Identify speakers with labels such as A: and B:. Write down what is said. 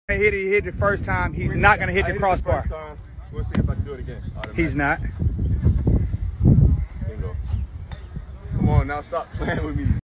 A: He hit it the first time. He's not going to hit the crossbar.
B: We'll see if I can do it again.
A: He's not.
B: Bingo. Come on now, stop playing with me.